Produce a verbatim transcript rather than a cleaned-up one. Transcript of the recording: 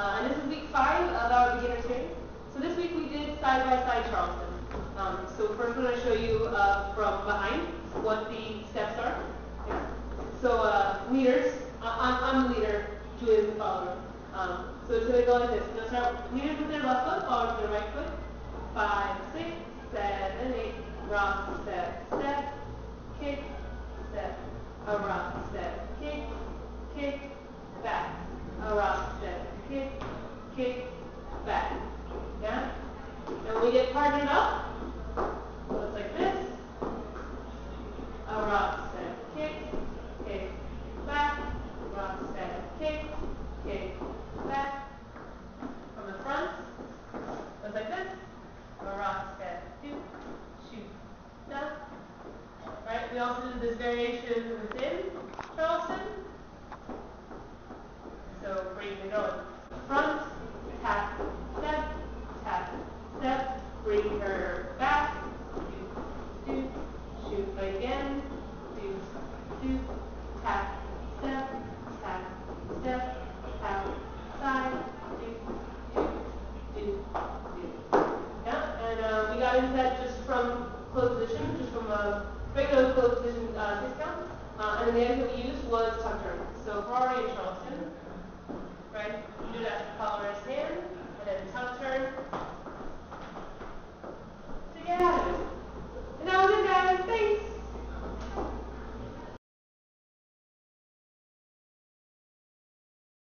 Uh, and this is week five of our beginner series. So this week we did side-by-side Charleston. Um, so first I'm going to show you uh, from behind what the steps are. Yeah. So uh, leaders, uh, I'm, I'm the leader, Julia's the follower. Um, so it's going to go like this. We're going to start leaders with their left foot, followers with their right foot. Five, six, seven, eight, rock, step, step, kick, step, a rock, step, kick, kick, back, a rock, step, kick, kick, back. Yeah? And when we get partnered up, it looks like this. A rock, step, kick, kick, back, rock, step, kick, kick, back. From the front, looks like this. A rock, step, two, shoot, down. Right? We also did this variation within Charleston. So bring it going. Front, tap, step, tap, step, bring her back, do, do, shoot again, do, do, tap, step, tap, step, tap, side, do, do, do, do. Yeah, and uh, we got into that just from closed position, just from a regular closed position uh, discount. Uh, and then the other thing we used was tuck turn. So Ferrari and Charleston. Right? You do that color